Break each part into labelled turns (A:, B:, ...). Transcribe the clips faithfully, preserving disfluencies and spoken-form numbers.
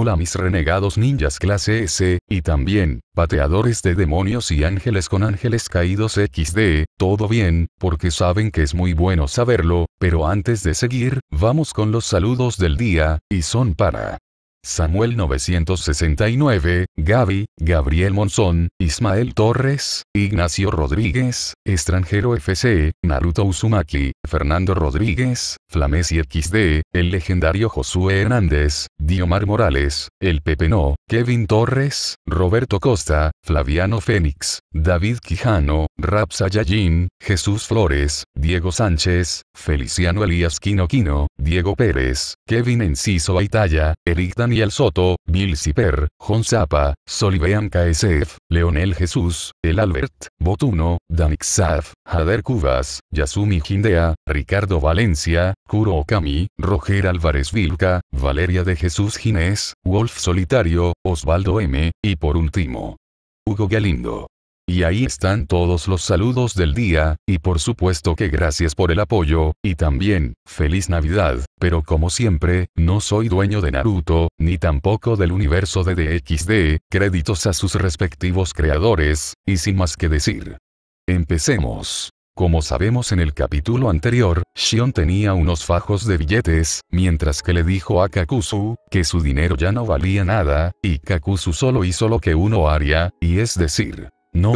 A: Hola mis renegados ninjas clase S, y también, pateadores de demonios y ángeles con ángeles caídos equis de, todo bien, porque saben que es muy bueno saberlo, pero antes de seguir, vamos con los saludos del día, y son para Samuel novecientos sesenta y nueve, Gaby, Gabriel Monzón, Ismael Torres, Ignacio Rodríguez, Extranjero F C, Naruto Uzumaki, Fernando Rodríguez, Flamesi equis de, el legendario Josué Hernández, Diomar Morales, el Pepe No, Kevin Torres, Roberto Costa, Flaviano Fénix, David Quijano, Rap Saiyajin, Jesús Flores, Diego Sánchez, Feliciano Elías Quino Quino, Diego Pérez, Kevin Enciso Aitaya, Eric Daniel Soto, Bill Ciper, Jon Zapa, Solivean K S F, Leonel Jesús, El Albert, Botuno, Danixaf, Jader Cubas, Yasumi Hindea, Ricardo Valencia, Kuro Okami, Roger Álvarez Vilca, Valeria de Jesús Ginés, Wolf Solitario, Osvaldo M, y por último, Hugo Galindo. Y ahí están todos los saludos del día, y por supuesto que gracias por el apoyo, y también, feliz Navidad, pero como siempre, no soy dueño de Naruto, ni tampoco del universo de D X D, créditos a sus respectivos creadores, y sin más que decir. Empecemos. Como sabemos en el capítulo anterior, Shion tenía unos fajos de billetes, mientras que le dijo a Kakuzu, que su dinero ya no valía nada, y Kakuzu solo hizo lo que uno haría, y es decir,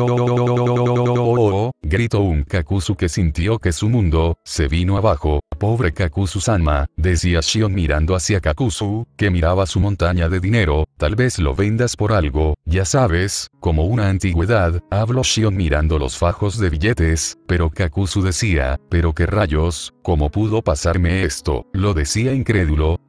A: no, gritó un Kakuzu que sintió que su mundo se vino abajo. Pobre Kakuzu-sama, decía Shion mirando hacia Kakuzu, que miraba su montaña de dinero, tal vez lo vendas por algo, ya sabes, como una antigüedad, habló Shion mirando los fajos de billetes, pero Kakuzu decía, pero qué rayos, ¿cómo pudo pasarme esto? Lo decía incrédulo,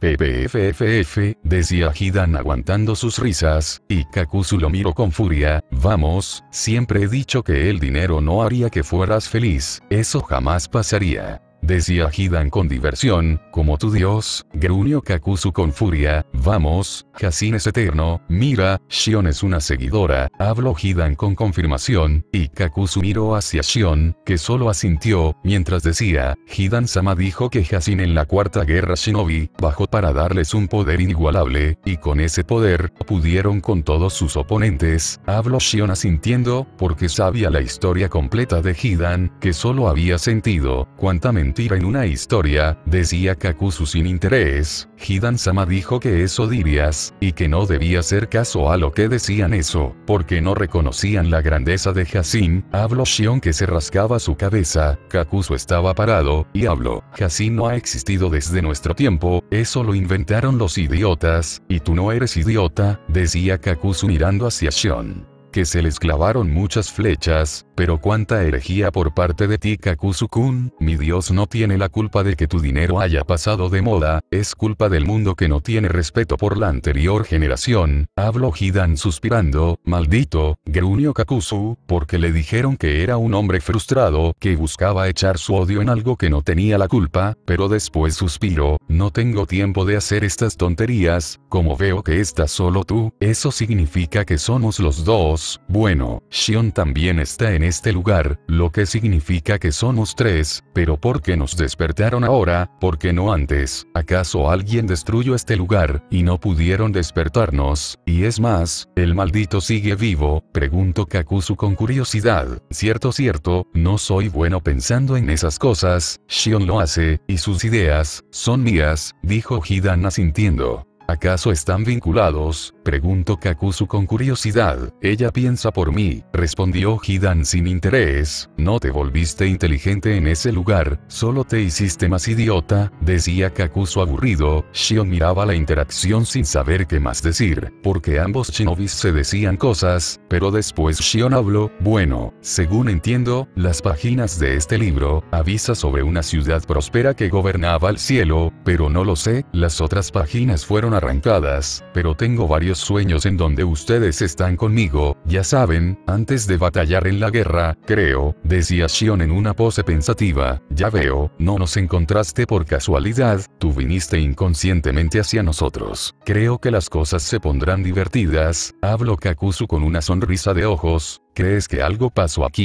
A: ppff, decía Hidan aguantando sus risas, y Kakuzu lo miró con furia, vamos, siempre he dicho que el dinero no haría que fueras feliz, eso jamás pasaría. Decía Hidan con diversión, como tu dios, gruñó Kakuzu con furia, vamos, Hasin es eterno, mira, Shion es una seguidora, habló Hidan con confirmación, y Kakuzu miró hacia Shion, que solo asintió, mientras decía, Hidan-sama dijo que Hasin en la cuarta guerra shinobi, bajó para darles un poder inigualable, y con ese poder, pudieron con todos sus oponentes, habló Shion asintiendo, porque sabía la historia completa de Hidan, que solo había sentido, cuánta mentira en una historia, decía Kakuzu sin interés, Hidan-sama dijo que eso dirías, y que no debía hacer caso a lo que decían eso, porque no reconocían la grandeza de Hasin, habló Shion que se rascaba su cabeza, Kakuzu estaba parado, y habló, Hasin no ha existido desde nuestro tiempo, eso lo inventaron los idiotas, y tú no eres idiota, decía Kakuzu mirando hacia Shion. Que se les clavaron muchas flechas, pero cuánta herejía por parte de ti Kakuzu-kun, mi dios no tiene la culpa de que tu dinero haya pasado de moda, es culpa del mundo que no tiene respeto por la anterior generación, habló Hidan suspirando, maldito, gruñó Kakuzu, porque le dijeron que era un hombre frustrado, que buscaba echar su odio en algo que no tenía la culpa, pero después suspiró, no tengo tiempo de hacer estas tonterías, como veo que estás solo tú, eso significa que somos los dos. Bueno, Shion también está en este lugar, lo que significa que somos tres, pero ¿por qué nos despertaron ahora? ¿Por qué no antes? ¿Acaso alguien destruyó este lugar, y no pudieron despertarnos? Y es más, ¿el maldito sigue vivo? Preguntó Kakuzu con curiosidad. Cierto cierto, no soy bueno pensando en esas cosas, Shion lo hace, y sus ideas, son mías, dijo Hidan asintiendo. ¿Acaso están vinculados? Preguntó Kakuzu con curiosidad. Ella piensa por mí, respondió Hidan sin interés. No te volviste inteligente en ese lugar, solo te hiciste más idiota, decía Kakuzu aburrido. Shion miraba la interacción sin saber qué más decir, porque ambos shinobis se decían cosas, pero después Shion habló, bueno, según entiendo, las páginas de este libro, avisa sobre una ciudad próspera que gobernaba el cielo, pero no lo sé, las otras páginas fueron arrancadas, pero tengo varios sueños en donde ustedes están conmigo, ya saben, antes de batallar en la guerra, creo, decía Shion en una pose pensativa, ya veo, no nos encontraste por casualidad, tú viniste inconscientemente hacia nosotros. Creo que las cosas se pondrán divertidas, habló Kakuzu con una sonrisa de ojos, ¿crees que algo pasó aquí?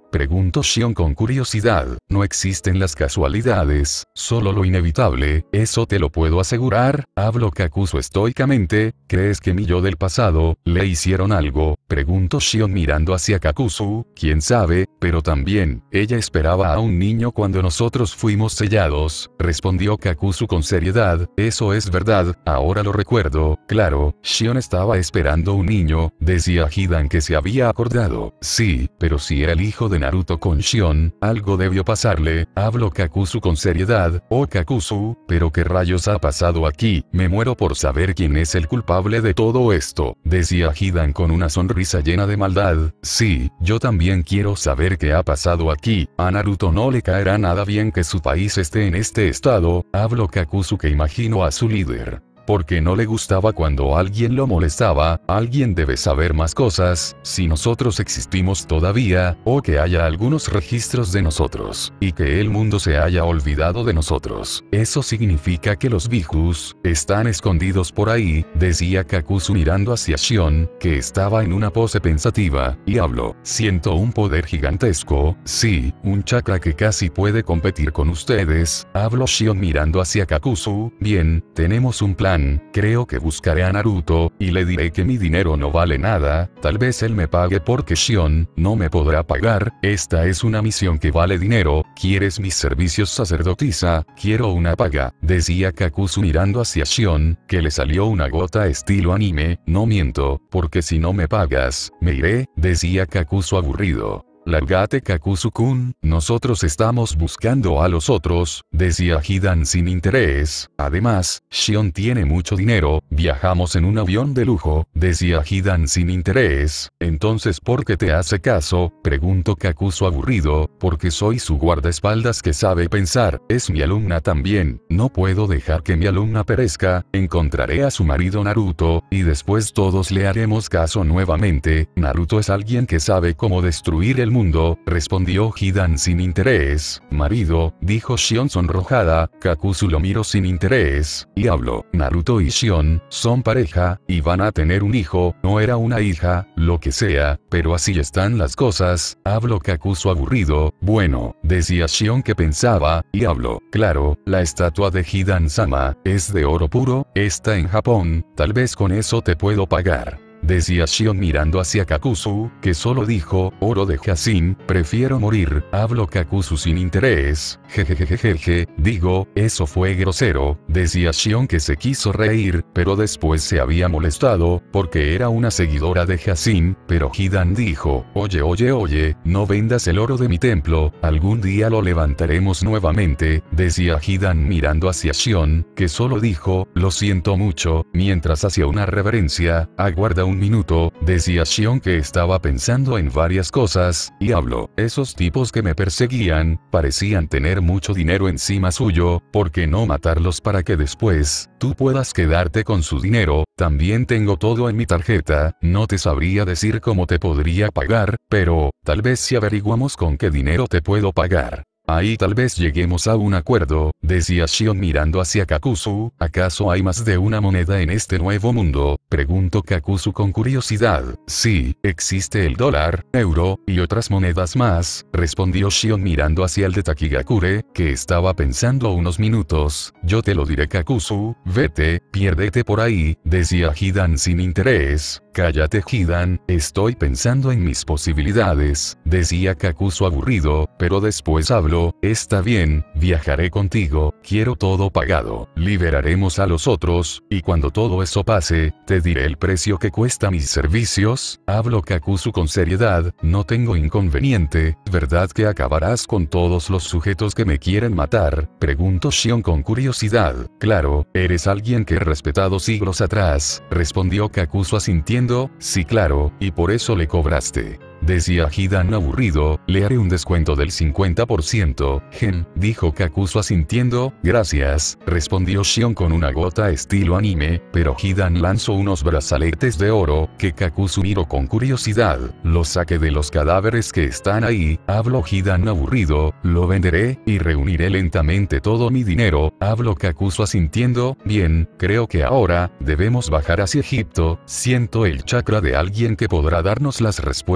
A: Preguntó Shion con curiosidad. No existen las casualidades, solo lo inevitable, eso te lo puedo asegurar, habló Kakuzu estoicamente. ¿Crees que mi yo del pasado, le hicieron algo? Preguntó Shion mirando hacia Kakuzu. Quién sabe, pero también, ella esperaba a un niño cuando nosotros fuimos sellados, respondió Kakuzu con seriedad. Eso es verdad, ahora lo recuerdo, claro, Shion estaba esperando un niño, decía Hidan que se había acordado. Sí, pero si era el hijo de Naruto con Shion, algo debió pasarle, habló Kakuzu con seriedad. Oh Kakuzu, pero qué rayos ha pasado aquí, me muero por saber quién es el culpable de todo esto, decía Hidan con una sonrisa llena de maldad. Sí, yo también quiero saber qué ha pasado aquí, a Naruto no le caerá nada bien que su país esté en este estado, habló Kakuzu que imaginó a su líder. Porque no le gustaba cuando alguien lo molestaba, alguien debe saber más cosas, si nosotros existimos todavía, o que haya algunos registros de nosotros, y que el mundo se haya olvidado de nosotros. Eso significa que los Bijus están escondidos por ahí, decía Kakuzu mirando hacia Shion, que estaba en una pose pensativa, y habló. Siento un poder gigantesco, sí, un chakra que casi puede competir con ustedes, habló Shion mirando hacia Kakuzu. Bien, tenemos un plan. Creo que buscaré a Naruto, y le diré que mi dinero no vale nada, tal vez él me pague porque Shion no me podrá pagar, esta es una misión que vale dinero, ¿quieres mis servicios sacerdotisa? Quiero una paga, decía Kakuzu mirando hacia Shion, que le salió una gota estilo anime, no miento, porque si no me pagas, me iré, decía Kakuzu aburrido. Lárgate Kakuzu-kun, nosotros estamos buscando a los otros, decía Hidan sin interés. Además, Shion tiene mucho dinero, viajamos en un avión de lujo, decía Hidan sin interés. Entonces ¿por qué te hace caso? Preguntó Kakuzu aburrido, porque soy su guardaespaldas que sabe pensar, es mi alumna también, no puedo dejar que mi alumna perezca, encontraré a su marido Naruto, y después todos le haremos caso nuevamente. Naruto es alguien que sabe cómo destruir el mundo. Mundo, respondió Hidan sin interés. Marido, dijo Shion sonrojada. Kakuzu lo miró sin interés, y habló. Naruto y Shion son pareja, y van a tener un hijo, no era una hija, lo que sea, pero así están las cosas, habló Kakuzu aburrido. Bueno, decía Shion que pensaba, y habló. Claro, la estatua de Hidan-sama es de oro puro, está en Japón, tal vez con eso te puedo pagar. Decía Shion mirando hacia Kakuzu, que solo dijo, oro de Jacin, prefiero morir, habló Kakuzu sin interés. Jejejejeje, digo, eso fue grosero, decía Shion que se quiso reír, pero después se había molestado, porque era una seguidora de Jacin, pero Hidan dijo, oye oye oye, no vendas el oro de mi templo, algún día lo levantaremos nuevamente, decía Hidan mirando hacia Shion, que solo dijo, lo siento mucho, mientras hacía una reverencia. Aguarda un minuto, decía Shion que estaba pensando en varias cosas, y habló. Esos tipos que me perseguían, parecían tener mucho dinero encima suyo, ¿por qué no matarlos para que después, tú puedas quedarte con su dinero? También tengo todo en mi tarjeta, no te sabría decir cómo te podría pagar, pero, tal vez si averiguamos con qué dinero te puedo pagar. Ahí tal vez lleguemos a un acuerdo, decía Shion mirando hacia Kakuzu. ¿Acaso hay más de una moneda en este nuevo mundo? Preguntó Kakuzu con curiosidad. Sí, existe el dólar, euro, y otras monedas más, respondió Shion mirando hacia el de Takigakure, que estaba pensando unos minutos. Yo te lo diré Kakuzu, vete, piérdete por ahí, decía Hidan sin interés. Cállate Hidan, estoy pensando en mis posibilidades, decía Kakuzu aburrido, pero después habló. Está bien, viajaré contigo, quiero todo pagado, liberaremos a los otros, y cuando todo eso pase, te diré el precio que cuesta mis servicios, habló Kakuzu con seriedad, no tengo inconveniente, ¿verdad que acabarás con todos los sujetos que me quieren matar? Preguntó Shion con curiosidad. Claro, eres alguien que he respetado siglos atrás, respondió Kakuzu asintiendo, sí claro, y por eso le cobraste. Decía Hidan aburrido, le haré un descuento del cincuenta por ciento, gen, dijo Kakuzu asintiendo, gracias, respondió Shion con una gota estilo anime, pero Hidan lanzó unos brazaletes de oro, que Kakuzu miró con curiosidad, los saqué de los cadáveres que están ahí, habló Hidan aburrido, lo venderé, y reuniré lentamente todo mi dinero, habló Kakuzu asintiendo, bien, creo que ahora, debemos bajar hacia Egipto, siento el chakra de alguien que podrá darnos las respuestas que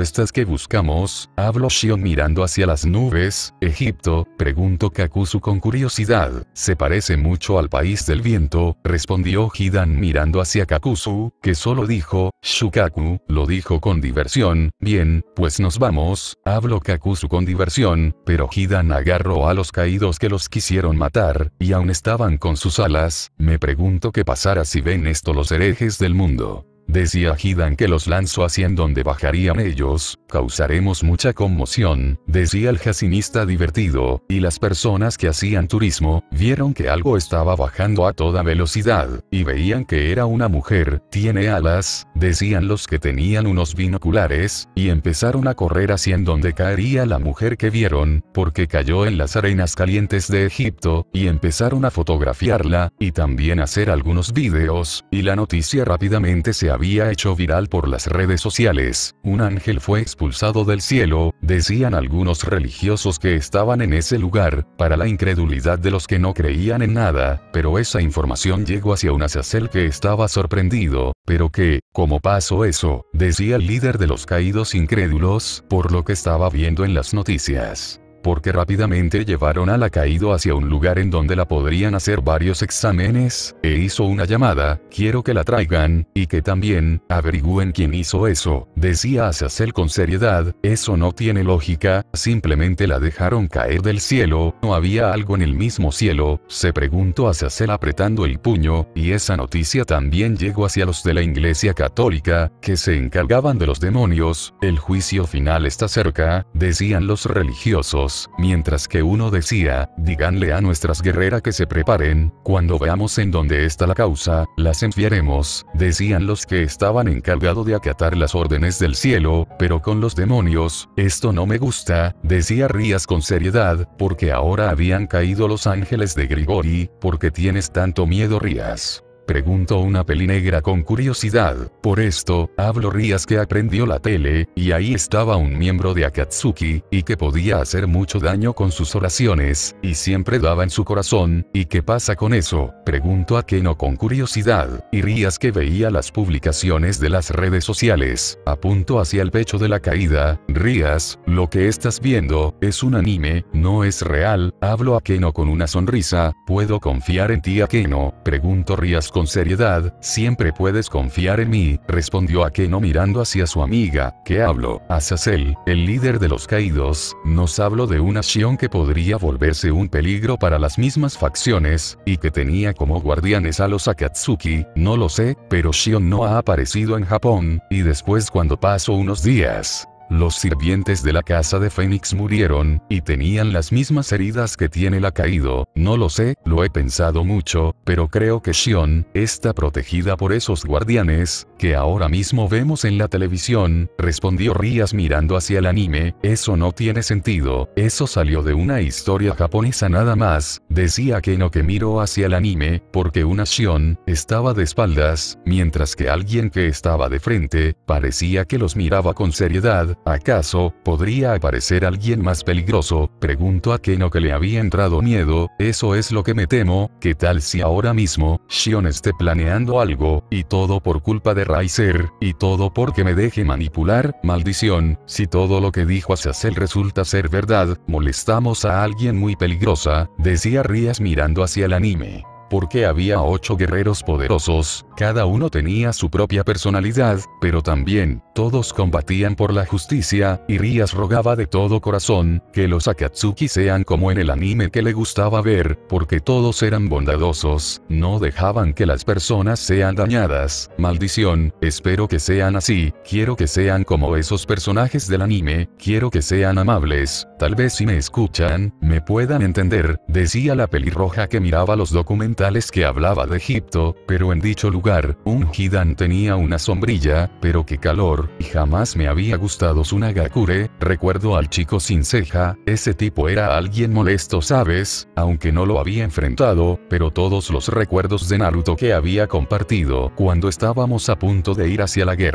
A: que buscamos? Habló Shion mirando hacia las nubes. ¿Egipto? Preguntó Kakuzu con curiosidad. Se parece mucho al país del viento, respondió Hidan mirando hacia Kakuzu, que solo dijo, Shukaku, lo dijo con diversión. Bien, pues nos vamos, habló Kakuzu con diversión, pero Hidan agarró a los caídos que los quisieron matar, y aún estaban con sus alas. Me pregunto qué pasará si ven esto los herejes del mundo. Decía Hidan que los lanzó hacia en donde bajarían ellos, causaremos mucha conmoción, decía el jacinista divertido, y las personas que hacían turismo, vieron que algo estaba bajando a toda velocidad, y veían que era una mujer, tiene alas, decían los que tenían unos binoculares, y empezaron a correr hacia en donde caería la mujer que vieron, porque cayó en las arenas calientes de Egipto, y empezaron a fotografiarla, y también a hacer algunos videos, y la noticia rápidamente se había hecho viral por las redes sociales. Un ángel fue expulsado del cielo, decían algunos religiosos que estaban en ese lugar, para la incredulidad de los que no creían en nada, pero esa información llegó hacia un Azazel que estaba sorprendido. ¿Pero qué? ¿Cómo pasó eso? Decía el líder de los caídos incrédulos, por lo que estaba viendo en las noticias. Porque rápidamente llevaron a la caído hacia un lugar en donde la podrían hacer varios exámenes, e hizo una llamada, quiero que la traigan, y que también, averigüen quién hizo eso, decía Azazel con seriedad, eso no tiene lógica, simplemente la dejaron caer del cielo, no había algo en el mismo cielo, se preguntó Azazel apretando el puño, y esa noticia también llegó hacia los de la Iglesia Católica, que se encargaban de los demonios, el juicio final está cerca, decían los religiosos. Mientras que uno decía, díganle a nuestras guerreras que se preparen, cuando veamos en dónde está la causa, las enviaremos, decían los que estaban encargados de acatar las órdenes del cielo, pero con los demonios, esto no me gusta, decía Rías con seriedad, porque ahora habían caído los ángeles de Grigori, ¿por qué tienes tanto miedo Rías? Preguntó una pelinegra con curiosidad. Por esto, habló Rías que aprendió la tele, y ahí estaba un miembro de Akatsuki, y que podía hacer mucho daño con sus oraciones, y siempre daba en su corazón, ¿y qué pasa con eso? Preguntó Akeno con curiosidad, y Rías que veía las publicaciones de las redes sociales, apuntó hacia el pecho de la caída, Rías, lo que estás viendo, es un anime, no es real, habló Akeno con una sonrisa, ¿puedo confiar en ti Akeno? Preguntó Rías con seriedad, siempre puedes confiar en mí, respondió Akeno mirando hacia su amiga, ¿qué hablo? Azazel, el líder de los caídos, nos habló de una Shion que podría volverse un peligro para las mismas facciones, y que tenía como guardianes a los Akatsuki, no lo sé, pero Shion no ha aparecido en Japón, y después cuando pasó unos días, los sirvientes de la casa de Fénix murieron, y tenían las mismas heridas que tiene la caído, no lo sé, lo he pensado mucho, pero creo que Shion, está protegida por esos guardianes, que ahora mismo vemos en la televisión, respondió Rías mirando hacia el anime, eso no tiene sentido, eso salió de una historia japonesa nada más, decía Keno que miró hacia el anime, porque una Shion, estaba de espaldas, mientras que alguien que estaba de frente, parecía que los miraba con seriedad. ¿Acaso podría aparecer alguien más peligroso? Preguntó a Keno que le había entrado miedo, eso es lo que me temo, ¿qué tal si ahora mismo, Shion esté planeando algo, y todo por culpa de Riser, y todo porque me deje manipular? Maldición, si todo lo que dijo Azazel resulta ser verdad, molestamos a alguien muy peligrosa, decía Rías mirando hacia el anime. Porque había ocho guerreros poderosos, cada uno tenía su propia personalidad, pero también, todos combatían por la justicia, y Rías rogaba de todo corazón, que los Akatsuki sean como en el anime que le gustaba ver, porque todos eran bondadosos, no dejaban que las personas sean dañadas. Maldición, espero que sean así, quiero que sean como esos personajes del anime, quiero que sean amables, tal vez si me escuchan, me puedan entender, decía la pelirroja que miraba los documentales que hablaba de Egipto, pero en dicho lugar, un Hidan tenía una sombrilla, pero qué calor, y jamás me había gustado Tsunagakure, recuerdo al chico sin ceja, ese tipo era alguien molesto sabes, aunque no lo había enfrentado, pero todos los recuerdos de Naruto que había compartido cuando estábamos a punto de ir hacia la guerra.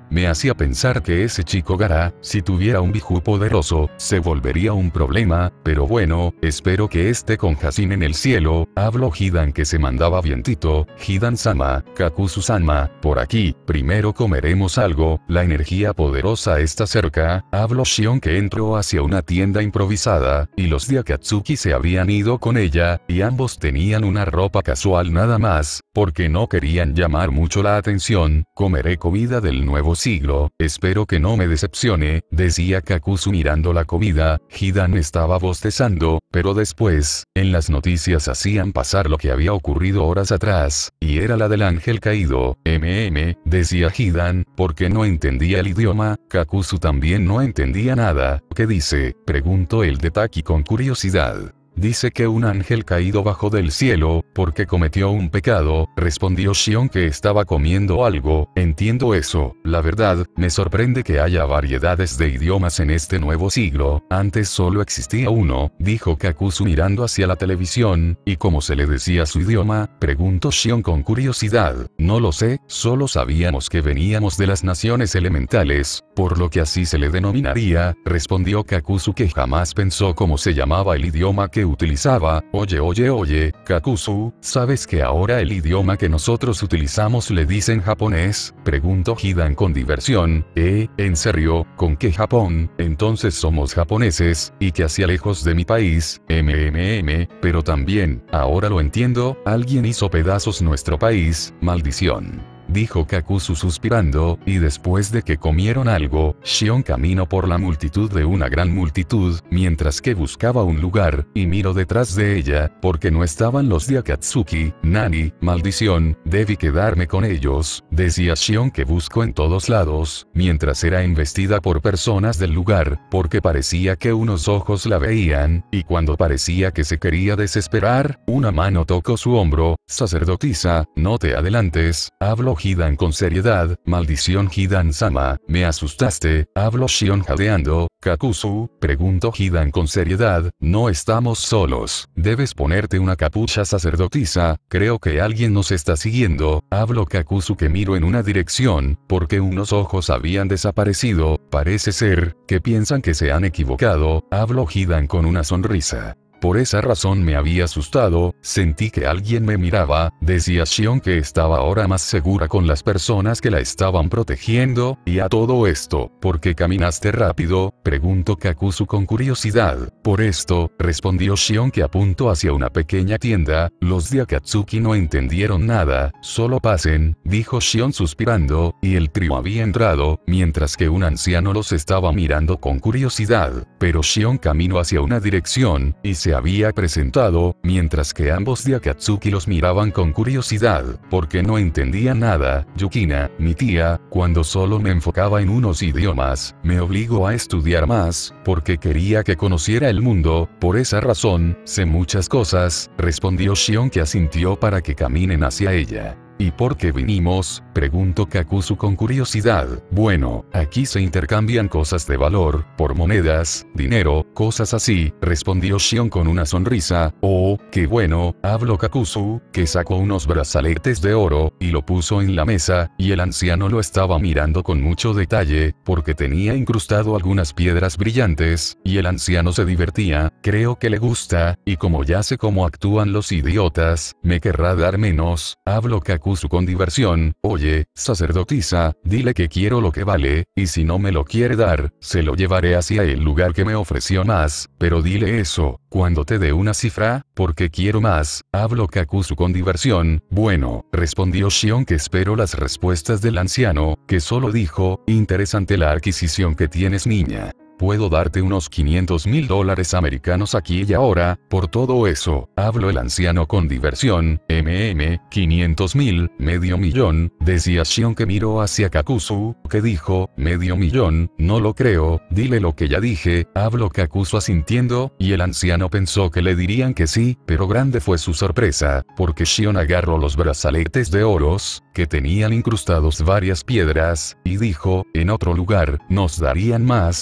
A: me hacía pensar que ese chico Gaara, si tuviera un Biju poderoso, se volvería un problema, pero bueno, espero que esté con Hashin en el cielo. Habló Hidan que se mandaba vientito. Hidan-sama, Kakuzu-sama, por aquí, primero comeremos algo, la energía poderosa está cerca. Habló Shion que entró hacia una tienda improvisada, y los de Akatsuki se habían ido con ella, y ambos tenían una ropa casual nada más, porque no querían llamar mucho la atención. Comeré comida del nuevo siglo, espero que no me decepcione, decía Kakuzu mirando la comida. Hidan estaba bostezando, pero después, en las noticias hacían pasar lo que había ocurrido horas atrás, y era la del ángel caído. mm, decía Hidan, porque no entendía el idioma. Kakuzu también no entendía nada. ¿Qué dice?, preguntó el de Taki con curiosidad. Dice que un ángel caído bajó del cielo, porque cometió un pecado, respondió Shion que estaba comiendo algo. Entiendo eso, la verdad, me sorprende que haya variedades de idiomas en este nuevo siglo, antes solo existía uno, dijo Kakuzu mirando hacia la televisión. ¿Y cómo se le decía su idioma?, preguntó Shion con curiosidad. No lo sé, solo sabíamos que veníamos de las naciones elementales, por lo que así se le denominaría, respondió Kakuzu que jamás pensó cómo se llamaba el idioma que utilizaba. Oye oye oye, Kakuzu, ¿sabes que ahora el idioma que nosotros utilizamos le dicen japonés?, preguntó Hidan con diversión. ¿Eh? ¿En serio? ¿Con qué Japón? Entonces somos japoneses, y que hacia lejos de mi país, mmm, pero también, ahora lo entiendo, alguien hizo pedazos nuestro país, maldición, dijo Kakuzu suspirando, y después de que comieron algo, Shion caminó por la multitud de una gran multitud, mientras que buscaba un lugar, y miró detrás de ella, porque no estaban los de Akatsuki. Nani, maldición, debí quedarme con ellos, decía Shion que buscó en todos lados, mientras era embestida por personas del lugar, porque parecía que unos ojos la veían, y cuando parecía que se quería desesperar, una mano tocó su hombro. Sacerdotisa, no te adelantes, habló Hidan con seriedad. Maldición Hidan-sama, me asustaste, habló Shion jadeando. Kakuzu, preguntó Hidan con seriedad, no estamos solos, debes ponerte una capucha sacerdotisa, creo que alguien nos está siguiendo, habló Kakuzu que miró en una dirección, porque unos ojos habían desaparecido, parece ser, que piensan que se han equivocado, habló Hidan con una sonrisa. Por esa razón me había asustado, sentí que alguien me miraba, decía Shion que estaba ahora más segura con las personas que la estaban protegiendo. Y a todo esto, ¿por qué caminaste rápido?, preguntó Kakuzu con curiosidad. Por esto, respondió Shion que apuntó hacia una pequeña tienda. Los de Akatsuki no entendieron nada. Solo pasen, dijo Shion suspirando, y el trío había entrado, mientras que un anciano los estaba mirando con curiosidad. Pero Shion caminó hacia una dirección, y se había presentado, mientras que ambos de Akatsuki los miraban con curiosidad, porque no entendían nada. Yukina, mi tía, cuando solo me enfocaba en unos idiomas, me obligó a estudiar más, porque quería que conociera el mundo, por esa razón, sé muchas cosas, respondió Shion que asintió para que caminen hacia ella. ¿Y por qué vinimos?, preguntó Kakuzu con curiosidad. Bueno, aquí se intercambian cosas de valor, por monedas, dinero, cosas así, respondió Shion con una sonrisa. Oh, qué bueno, habló Kakuzu, que sacó unos brazaletes de oro, y lo puso en la mesa, y el anciano lo estaba mirando con mucho detalle, porque tenía incrustado algunas piedras brillantes, y el anciano se divertía. Creo que le gusta, y como ya sé cómo actúan los idiotas, me querrá dar menos, habló Kakuzu con diversión. Oye, sacerdotisa, dile que quiero lo que vale, y si no me lo quiere dar, se lo llevaré hacia el lugar que me ofreció más, pero dile eso, cuando te dé una cifra, porque quiero más, habló Kakuzu con diversión. Bueno, respondió Shion que espero las respuestas del anciano, que solo dijo, interesante la adquisición que tienes niña. Puedo darte unos quinientos mil dólares americanos aquí y ahora, por todo eso, habló el anciano con diversión. mm, quinientos mil, medio millón, decía Shion que miró hacia Kakuzu, que dijo, medio millón, no lo creo, dile lo que ya dije, habló Kakuzu asintiendo, y el anciano pensó que le dirían que sí, pero grande fue su sorpresa, porque Shion agarró los brazaletes de oros, que tenían incrustados varias piedras, y dijo, en otro lugar, nos darían más.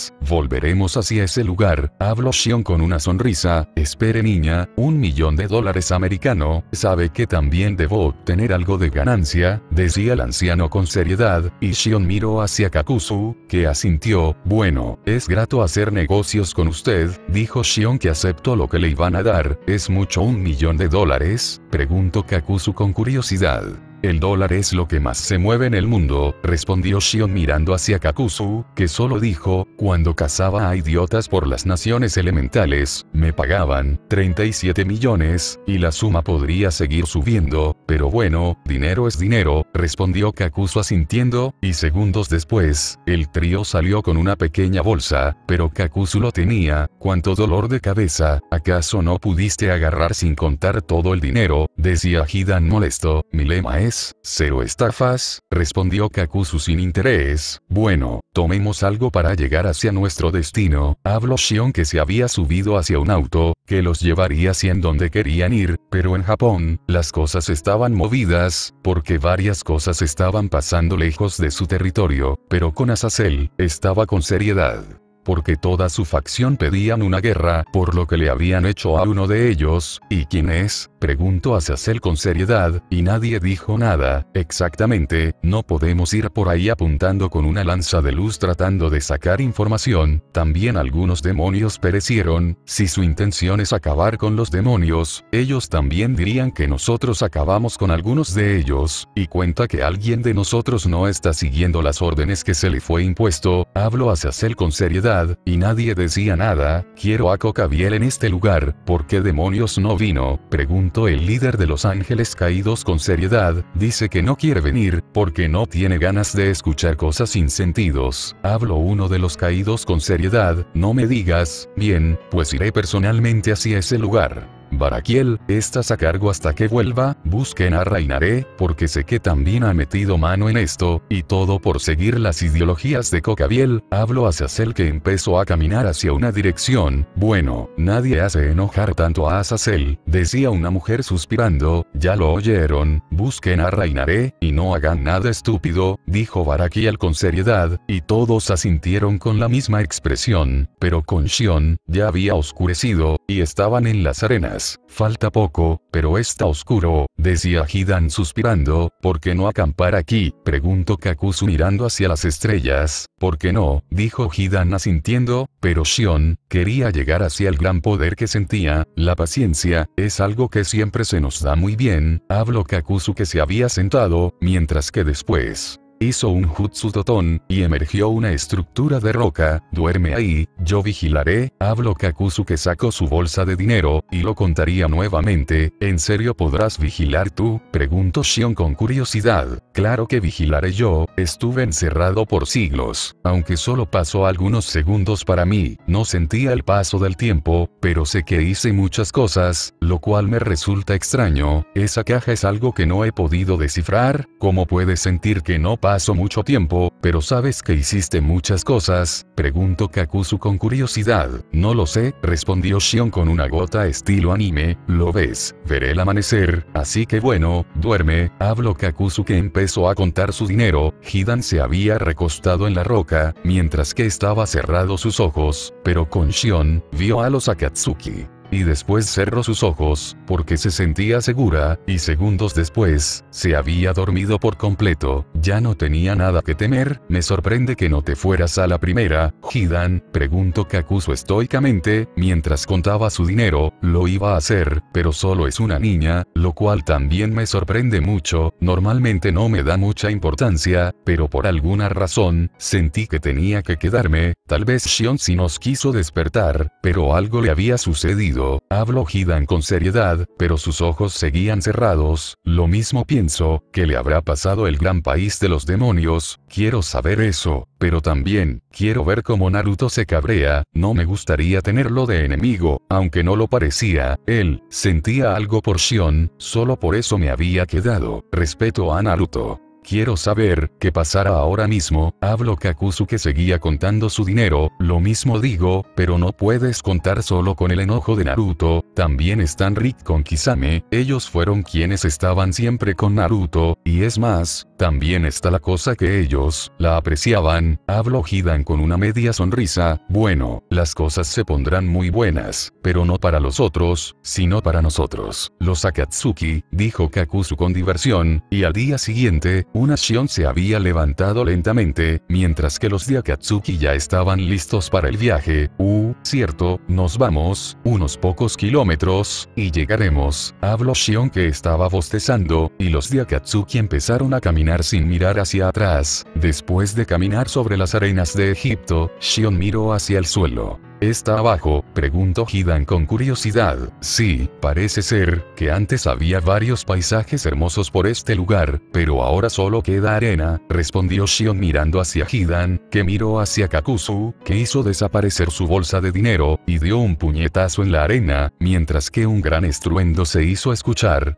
A: volveremos hacia ese lugar, habló Xion con una sonrisa. Espere niña, un millón de dólares americano, sabe que también debo obtener algo de ganancia, decía el anciano con seriedad, y Xion miró hacia Kakuzu, que asintió. Bueno, es grato hacer negocios con usted, dijo Xion que aceptó lo que le iban a dar. ¿Es mucho un millón de dólares?, preguntó Kakuzu con curiosidad. El dólar es lo que más se mueve en el mundo, respondió Xion mirando hacia Kakuzu, que solo dijo, cuando cazaba a idiotas por las naciones elementales, me pagaban treinta y siete millones, y la suma podría seguir subiendo, pero bueno, dinero es dinero, respondió Kakuzu asintiendo, y segundos después, el trío salió con una pequeña bolsa, pero Kakuzu lo tenía. ¿Cuánto dolor de cabeza? ¿Acaso no pudiste agarrar sin contar todo el dinero?, decía Hidan molesto. Mi lema es cero estafas, respondió Kakuzu sin interés. Bueno, tomemos algo para llegar hacia nuestro destino, habló Xion que se había subido hacia un auto, que los llevaría hacia donde querían ir, pero en Japón, las cosas estaban movidas, porque varias cosas estaban pasando lejos de su territorio, pero con Azazel, estaba con seriedad. Porque toda su facción pedían una guerra, por lo que le habían hecho a uno de ellos. ¿Y quién es?, preguntó Azazel con seriedad, y nadie dijo nada. Exactamente, no podemos ir por ahí apuntando con una lanza de luz tratando de sacar información. También algunos demonios perecieron. Si su intención es acabar con los demonios, ellos también dirían que nosotros acabamos con algunos de ellos, y cuenta que alguien de nosotros no está siguiendo las órdenes que se le fue impuesto. Habló Azazel con seriedad, y nadie decía nada. Quiero a Cocabiel en este lugar. ¿Por qué demonios no vino?, preguntó el líder de los ángeles caídos con seriedad. Dice que no quiere venir, porque no tiene ganas de escuchar cosas sin sentidos. Habló uno de los caídos con seriedad. No me digas. Bien, pues iré personalmente hacia ese lugar. Baraquiel, estás a cargo hasta que vuelva. Busquen a Reinaré, porque sé que también ha metido mano en esto, y todo por seguir las ideologías de Cocabiel. Habló hacia Azazel que empezó a caminar hacia una dirección. Bueno, nadie hace enojar tanto a Azazel, decía una mujer suspirando. Ya lo oyeron, busquen a Reinaré, y no hagan nada estúpido, dijo Baraquiel con seriedad, y todos asintieron con la misma expresión, pero con Xion, ya había oscurecido, y estaban en las arenas. Falta poco, pero está oscuro, decía Hidan suspirando. ¿Por qué no acampar aquí?, preguntó Kakuzu mirando hacia las estrellas. ¿Por qué no?, dijo Hidan asintiendo, pero Xion quería llegar hacia el gran poder que sentía. La paciencia es algo que siempre se nos da muy bien, habló Kakuzu que se había sentado, mientras que después hizo un jutsu totón, y emergió una estructura de roca. Duerme ahí, yo vigilaré, habló Kakuzu que sacó su bolsa de dinero, y lo contaría nuevamente. ¿En serio podrás vigilar tú?, preguntó Xion con curiosidad. Claro que vigilaré yo, estuve encerrado por siglos, aunque solo pasó algunos segundos para mí, no sentía el paso del tiempo, pero sé que hice muchas cosas, lo cual me resulta extraño. Esa caja es algo que no he podido descifrar. ¿Cómo puedes sentir que no pasó mucho tiempo, pero sabes que hiciste muchas cosas?, preguntó Kakuzu con curiosidad. No lo sé, respondió Xion con una gota estilo anime. Lo ves, veré el amanecer, así que bueno, duerme, habló Kakuzu que empezó a contar su dinero. Hidan se había recostado en la roca, mientras que estaba cerrado sus ojos, pero con Xion, vio a los Akatsuki. Y después cerró sus ojos, porque se sentía segura, y segundos después, se había dormido por completo. Ya no tenía nada que temer. Me sorprende que no te fueras a la primera, Hidan, preguntó Kakuzu estoicamente, mientras contaba su dinero. Lo iba a hacer, pero solo es una niña, lo cual también me sorprende mucho. Normalmente no me da mucha importancia, pero por alguna razón, sentí que tenía que quedarme. Tal vez Xion sí nos quiso despertar, pero algo le había sucedido. Habló Hidan con seriedad, pero sus ojos seguían cerrados. Lo mismo pienso, que le habrá pasado el gran país de los demonios. Quiero saber eso, pero también, quiero ver cómo Naruto se cabrea. No me gustaría tenerlo de enemigo, aunque no lo parecía. Él sentía algo por Xion, solo por eso me había quedado. Respeto a Naruto. quiero saber qué pasará ahora mismo. Habló Kakuzu, que seguía contando su dinero. Lo mismo digo, pero no puedes contar solo con el enojo de Naruto, también están Rick con Kisame, ellos fueron quienes estaban siempre con Naruto, y es más, también está la cosa que ellos la apreciaban. Habló Hidan con una media sonrisa. Bueno, las cosas se pondrán muy buenas, pero no para los otros, sino para nosotros, los Akatsuki, dijo Kakuzu con diversión, y al día siguiente, una Shion se había levantado lentamente, mientras que los de Akatsuki ya estaban listos para el viaje. Uh, cierto, nos vamos, unos pocos kilómetros, y llegaremos. Habló Shion, que estaba bostezando, y los de Akatsuki empezaron a caminar sin mirar hacia atrás. Después de caminar sobre las arenas de Egipto, Shion miró hacia el suelo. ¿Está abajo?, preguntó Hidan con curiosidad. Sí, parece ser que antes había varios paisajes hermosos por este lugar, pero ahora solo queda arena, respondió Shion mirando hacia Hidan, que miró hacia Kakuzu, que hizo desaparecer su bolsa de dinero, y dio un puñetazo en la arena, mientras que un gran estruendo se hizo escuchar.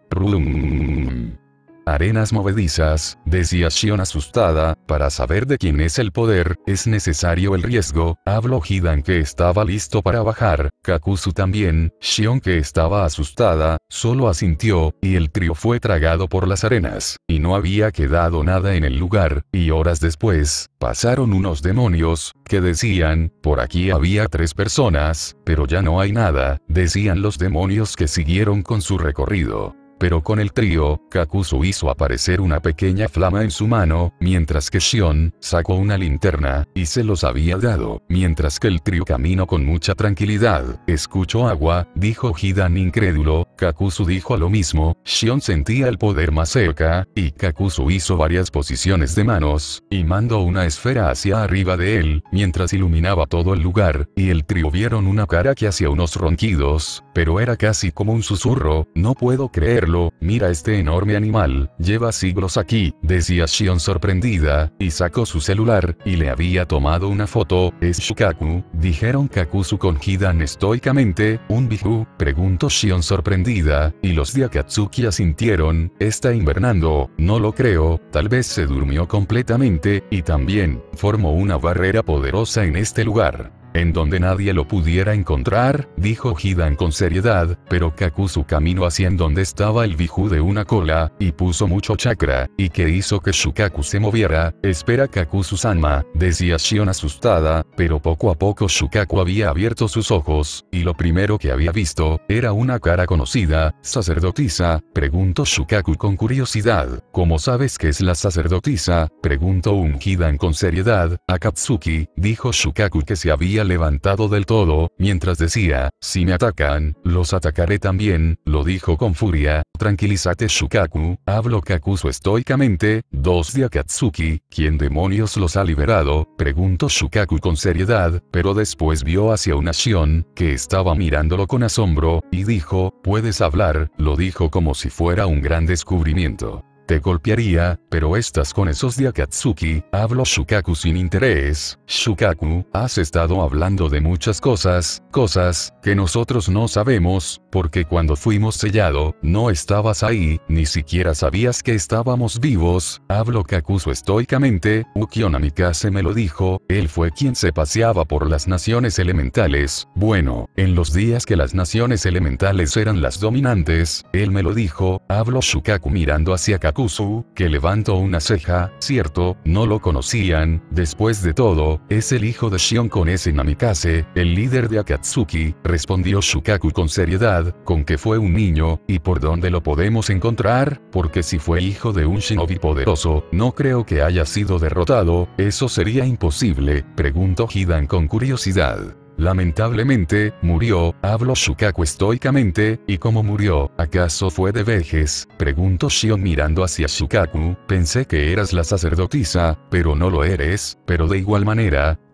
A: Rum. Arenas movedizas, decía Shion asustada, para saber de quién es el poder, es necesario el riesgo. Habló Hidan, que estaba listo para bajar, Kakuzu también. Shion, que estaba asustada, solo asintió, y el trío fue tragado por las arenas, y no había quedado nada en el lugar, y horas después, pasaron unos demonios, que decían, por aquí había tres personas, pero ya no hay nada, decían los demonios, que siguieron con su recorrido. Pero con el trío, Kakuzu hizo aparecer una pequeña flama en su mano, mientras que Shion sacó una linterna, y se los había dado, mientras que el trío caminó con mucha tranquilidad. Escucho agua, dijo Hidan incrédulo. Kakuzu dijo lo mismo. Shion sentía el poder más cerca, y Kakuzu hizo varias posiciones de manos, y mandó una esfera hacia arriba de él, mientras iluminaba todo el lugar, y el trío vieron una cara que hacía unos ronquidos, pero era casi como un susurro. No puedo creer. Mira este enorme animal, lleva siglos aquí, decía Shion sorprendida, y sacó su celular, y le había tomado una foto. ¿Es Shukaku?, dijeron Kakuzu con Hidan estoicamente. ¿Un biju?, preguntó Shion sorprendida, y los de Akatsuki asintieron. Está invernando, no lo creo, tal vez se durmió completamente, y también, formó una barrera poderosa en este lugar, en donde nadie lo pudiera encontrar, dijo Hidan con seriedad, pero Kakuzu caminó hacia en donde estaba el biju de una cola, y puso mucho chakra, y que hizo que Shukaku se moviera. Espera Kakuzu-sama, decía Shion asustada, pero poco a poco Shukaku había abierto sus ojos, y lo primero que había visto, era una cara conocida. ¿Sacerdotisa?, preguntó Shukaku con curiosidad. ¿Cómo sabes que es la sacerdotisa?, preguntó un Hidan con seriedad. Akatsuki, dijo Shukaku, que se había levantado del todo, mientras decía, si me atacan, los atacaré también, lo dijo con furia. Tranquilízate Shukaku, habló Kakuzu estoicamente. Dos de Akatsuki, ¿quién demonios los ha liberado?, preguntó Shukaku con seriedad, pero después vio hacia una Shion, que estaba mirándolo con asombro, y dijo, puedes hablar, lo dijo como si fuera un gran descubrimiento. Te golpearía, pero estás con esos de Akatsuki, habló Shukaku sin interés. Shukaku, has estado hablando de muchas cosas, cosas, que nosotros no sabemos, porque cuando fuimos sellado, no estabas ahí, ni siquiera sabías que estábamos vivos, habló Kakuzu estoicamente. Ukyo Namikaze me lo dijo, él fue quien se paseaba por las naciones elementales. Bueno, en los días que las naciones elementales eran las dominantes, él me lo dijo, habló Shukaku mirando hacia Kakuzu. Kakuzu, que levantó una ceja. Cierto, no lo conocían. Después de todo, es el hijo de Shion con ese Namikaze, el líder de Akatsuki, respondió Shukaku con seriedad. ¿Con que fue un niño? ¿Y por dónde lo podemos encontrar? Porque si fue hijo de un shinobi poderoso, no creo que haya sido derrotado. Eso sería imposible, preguntó Hidan con curiosidad. Lamentablemente, murió, habló Shukaku estoicamente. ¿Y cómo murió? ¿Acaso fue de vejez?, preguntó Shion mirando hacia Shukaku. Pensé que eras la sacerdotisa, pero no lo eres, pero de igual manera,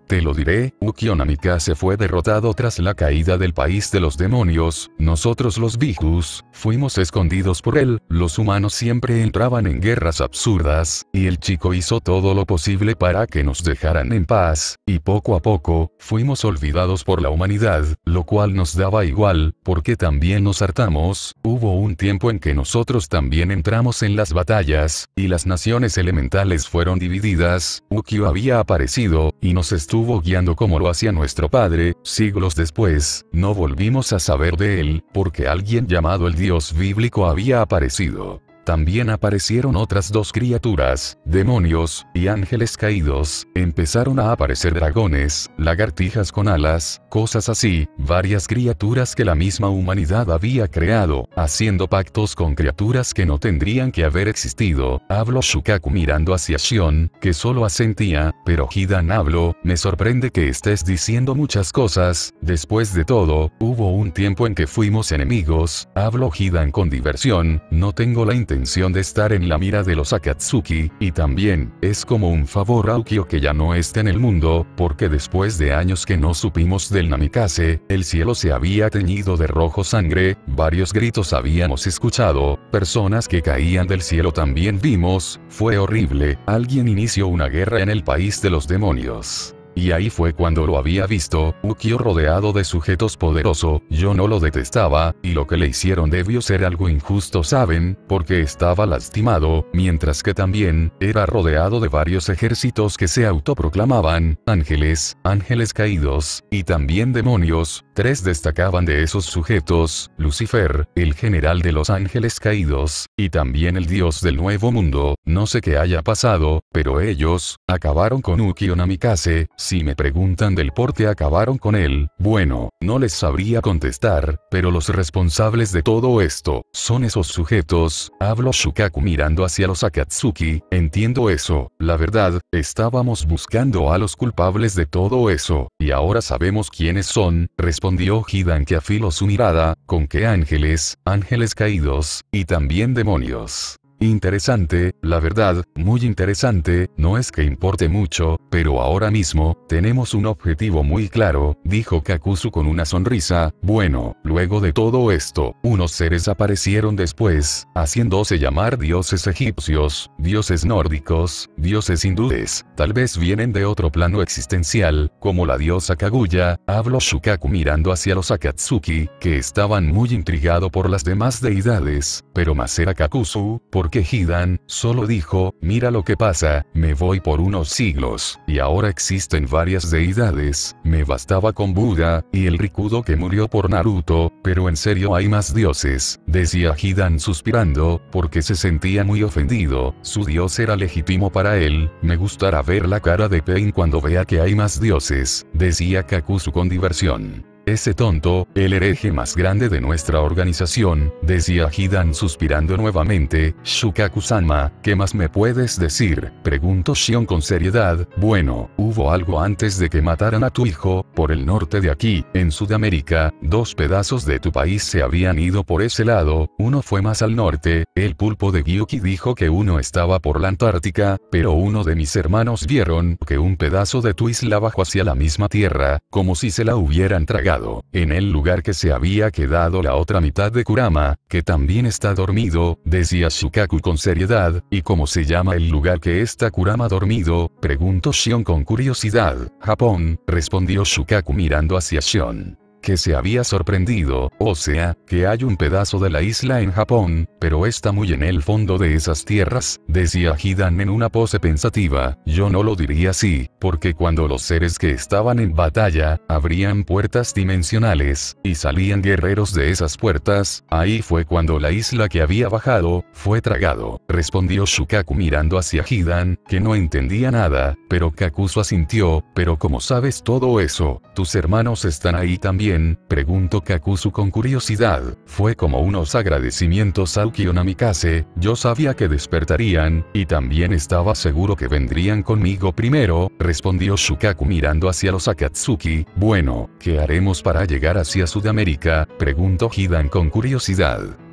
A: Te lo diré, Ukyo Namikaze fue derrotado tras la caída del país de los demonios, nosotros los Bijus, fuimos escondidos por él, los humanos siempre entraban en guerras absurdas, y el chico hizo todo lo posible para que nos dejaran en paz, y poco a poco, fuimos olvidados por la humanidad, lo cual nos daba igual, porque también nos hartamos, hubo un tiempo en que nosotros también entramos en las batallas, y las naciones elementales fueron divididas, Ukyo había aparecido, y nos estuvo guiando como lo hacía nuestro padre, siglos después, no volvimos a saber de él, porque alguien llamado el dios bíblico había aparecido. También aparecieron otras dos criaturas, demonios, y ángeles caídos, empezaron a aparecer dragones, lagartijas con alas, cosas así, varias criaturas que la misma humanidad había creado, haciendo pactos con criaturas que no tendrían que haber existido. Habló Shukaku mirando hacia Shion, que solo asentía, pero Hidan habló, me sorprende que estés diciendo muchas cosas, después de todo, hubo un tiempo en que fuimos enemigos, habló Hidan con diversión, no tengo la intención de estar en la mira de los Akatsuki, y también, es como un favor a Ukyo que ya no esté en el mundo, porque después de años que no supimos del Namikaze, el cielo se había teñido de rojo sangre, varios gritos habíamos escuchado, personas que caían del cielo también vimos, fue horrible, alguien inició una guerra en el país de los demonios. Y ahí fue cuando lo había visto, Ukyo rodeado de sujetos poderoso, yo no lo detestaba, y lo que le hicieron debió ser algo injusto, ¿saben? Porque estaba lastimado, mientras que también, era rodeado de varios ejércitos que se autoproclamaban, ángeles, ángeles caídos, y también demonios, tres destacaban de esos sujetos, Lucifer, el general de los ángeles caídos, y también el dios del nuevo mundo, no sé qué haya pasado, pero ellos, acabaron con Ukyo Namikaze. Si me preguntan del por qué acabaron con él, bueno, no les sabría contestar, pero los responsables de todo esto, son esos sujetos, habló Shukaku mirando hacia los Akatsuki, entiendo eso, la verdad, estábamos buscando a los culpables de todo eso, y ahora sabemos quiénes son, respondió Hidan que afiló su mirada, con qué ángeles, ángeles caídos, y también demonios. Interesante, la verdad, muy interesante, no es que importe mucho, pero ahora mismo, tenemos un objetivo muy claro, dijo Kakuzu con una sonrisa, bueno, luego de todo esto, unos seres aparecieron después, haciéndose llamar dioses egipcios, dioses nórdicos, dioses hindúes, tal vez vienen de otro plano existencial, como la diosa Kaguya, habló Shukaku mirando hacia los Akatsuki, que estaban muy intrigados por las demás deidades, pero más era Kakuzu, porque que Hidan, solo dijo, mira lo que pasa, me voy por unos siglos, y ahora existen varias deidades, me bastaba con Buda, y el Rikudo que murió por Naruto, pero en serio hay más dioses, decía Hidan suspirando, porque se sentía muy ofendido, su dios era legítimo para él, me gustará ver la cara de Pain cuando vea que hay más dioses, decía Kakuzu con diversión. Ese tonto, el hereje más grande de nuestra organización, decía Hidan suspirando nuevamente, Shukaku-sama, ¿qué más me puedes decir? Preguntó Shion con seriedad, bueno, hubo algo antes de que mataran a tu hijo, por el norte de aquí, en Sudamérica, dos pedazos de tu país se habían ido por ese lado, uno fue más al norte, el pulpo de Gyuki dijo que uno estaba por la Antártica, pero uno de mis hermanos vieron que un pedazo de tu isla bajó hacia la misma tierra, como si se la hubieran tragado. En el lugar que se había quedado la otra mitad de Kurama, que también está dormido, decía Shukaku con seriedad, ¿y cómo se llama el lugar que está Kurama dormido? Preguntó Shion con curiosidad. Japón, respondió Shukaku mirando hacia Shion, que se había sorprendido, o sea, que hay un pedazo de la isla en Japón, pero está muy en el fondo de esas tierras, decía Hidan en una pose pensativa, yo no lo diría así, porque cuando los seres que estaban en batalla, abrían puertas dimensionales, y salían guerreros de esas puertas, ahí fue cuando la isla que había bajado, fue tragado, respondió Shukaku mirando hacia Hidan, que no entendía nada, pero Kakuzu asintió, pero ¿cómo sabes todo eso? ¿Tus hermanos están ahí también? Preguntó Kakuzu con curiosidad, fue como unos agradecimientos a Ukyo Namikaze, yo sabía que despertarían, y también estaba seguro que vendrían conmigo primero, respondió Shukaku mirando hacia los Akatsuki, bueno, ¿qué haremos para llegar hacia Sudamérica? Preguntó Hidan con curiosidad.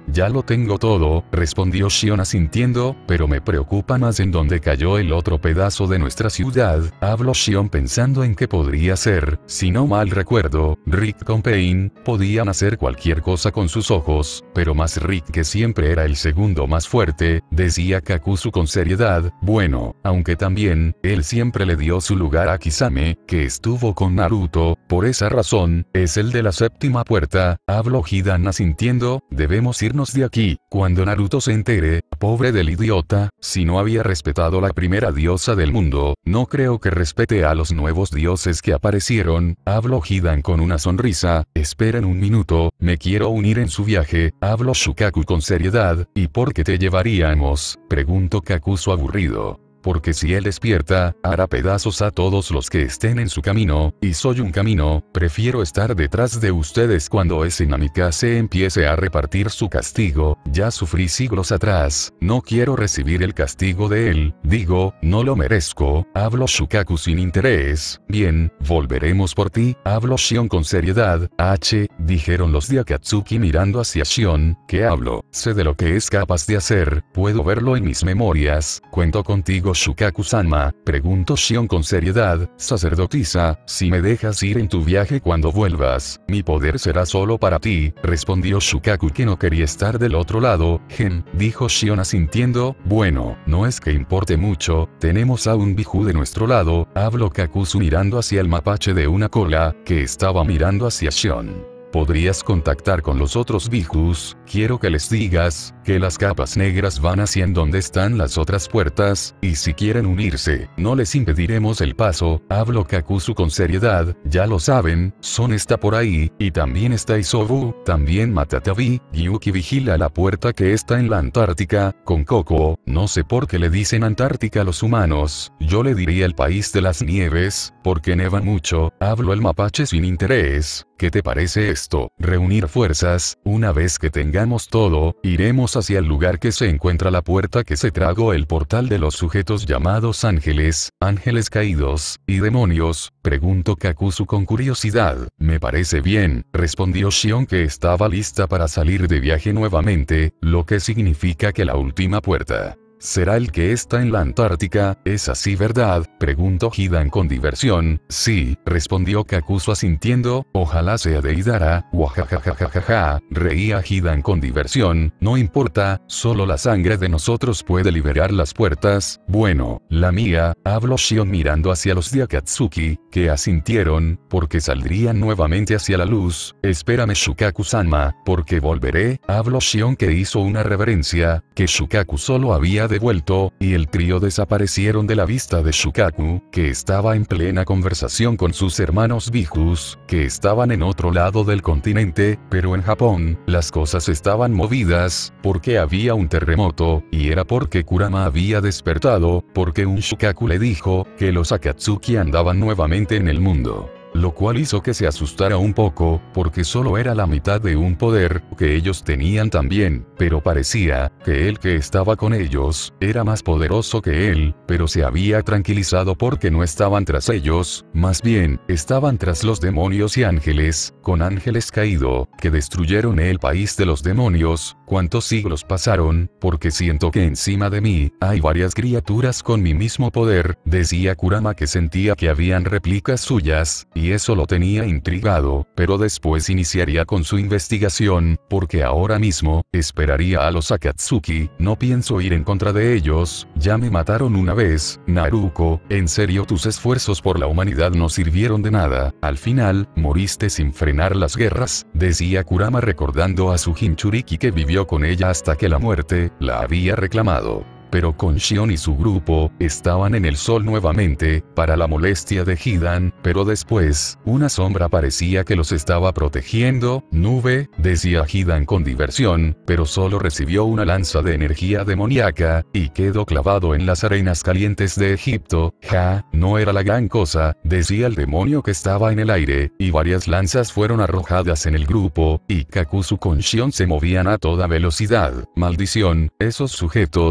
A: Ya lo tengo todo, respondió Shion asintiendo, pero me preocupa más en dónde cayó el otro pedazo de nuestra ciudad. Habló Shion pensando en qué podría ser. Si no mal recuerdo, Rick con Pain podían hacer cualquier cosa con sus ojos, pero más Rick, que siempre era el segundo más fuerte, decía Kakuzu con seriedad. Bueno, aunque también, él siempre le dio su lugar a Kisame, que estuvo con Naruto, por esa razón, es el de la séptima puerta. Habló Hidan asintiendo, debemos irnos de aquí, cuando Naruto se entere, pobre del idiota, si no había respetado la primera diosa del mundo, no creo que respete a los nuevos dioses que aparecieron. Habló Hidan con una sonrisa, esperen un minuto, me quiero unir en su viaje. Habló Shukaku con seriedad, ¿y por qué te llevaríamos? Preguntó Kakuzu aburrido. Porque si él despierta, hará pedazos a todos los que estén en su camino, y soy un camino, prefiero estar detrás de ustedes cuando ese Namikaze empiece a repartir su castigo. Ya sufrí siglos atrás, no quiero recibir el castigo de él, digo, no lo merezco. Habló Shukaku sin interés. Bien, volveremos por ti. Habló Shion con seriedad. H, dijeron los de Akatsuki mirando hacia Shion. ¿Qué hablo? Sé de lo que es capaz de hacer, puedo verlo en mis memorias. Cuento contigo Shukaku-sama, preguntó Shion con seriedad. Sacerdotisa, si me dejas ir en tu viaje cuando vuelvas, mi poder será solo para ti, respondió Shukaku, que no quería estar del otro lado. Gen, dijo Shion asintiendo. Bueno, no es que importe mucho, tenemos a un Biju de nuestro lado. Habló Kakuzu mirando hacia el mapache de una cola, que estaba mirando hacia Shion. ¿Podrías contactar con los otros Bijus? Quiero que les digas, que las capas negras van hacia en donde están las otras puertas, y si quieren unirse, no les impediremos el paso. Habló Kakuzu con seriedad, ya lo saben, Son está por ahí, y también está Isobu, también Matatabi. Yuki vigila la puerta que está en la Antártica, con Coco, no sé por qué le dicen Antártica a los humanos, yo le diría el país de las nieves, porque neva mucho. Habló el mapache sin interés. ¿Qué te parece esto? Reunir fuerzas, una vez que tengamos todo, iremos hacia el lugar que se encuentra la puerta que se tragó el portal de los sujetos llamados ángeles, ángeles caídos, y demonios, preguntó Kakuzu con curiosidad. Me parece bien, respondió Shion, que estaba lista para salir de viaje nuevamente, lo que significa que la última puerta ¿será el que está en la Antártica? ¿Es así, verdad? Preguntó Hidan con diversión. Sí, respondió Kakuzu asintiendo. Ojalá sea de Idara. Wajajajajaja. Reía Hidan con diversión. No importa, solo la sangre de nosotros puede liberar las puertas. Bueno, la mía. Habló Shion mirando hacia los de Akatsuki, que asintieron, porque saldrían nuevamente hacia la luz. Espérame Shukaku-sama, porque volveré. Habló Shion, que hizo una reverencia, que Shukaku solo había devuelto, y el trío desaparecieron de la vista de Shukaku, que estaba en plena conversación con sus hermanos Bijus, que estaban en otro lado del continente, pero en Japón, las cosas estaban movidas, porque había un terremoto, y era porque Kurama había despertado, porque un Shukaku le dijo, que los Akatsuki andaban nuevamente en el mundo. Lo cual hizo que se asustara un poco, porque solo era la mitad de un poder que ellos tenían también, pero parecía que el que estaba con ellos era más poderoso que él, pero se había tranquilizado porque no estaban tras ellos, más bien, estaban tras los demonios y ángeles, con ángeles caído, que destruyeron el país de los demonios. ¿Cuántos siglos pasaron? Porque siento que encima de mí hay varias criaturas con mi mismo poder, decía Kurama, que sentía que habían réplicas suyas, y eso lo tenía intrigado, pero después iniciaría con su investigación, porque ahora mismo, esperaría a los Akatsuki. No pienso ir en contra de ellos, ya me mataron una vez. Naruko, en serio tus esfuerzos por la humanidad no sirvieron de nada, al final, moriste sin frenar las guerras, decía Kurama recordando a su Jinchuriki, que vivió con ella hasta que la muerte la había reclamado. Pero con Shion y su grupo, estaban en el sol nuevamente, para la molestia de Hidan, pero después, una sombra parecía que los estaba protegiendo. Nube, decía Hidan con diversión, pero solo recibió una lanza de energía demoníaca, y quedó clavado en las arenas calientes de Egipto. Ja, no era la gran cosa, decía el demonio que estaba en el aire, y varias lanzas fueron arrojadas en el grupo, y Kakuzu con Shion se movían a toda velocidad. Maldición, esos sujetos, de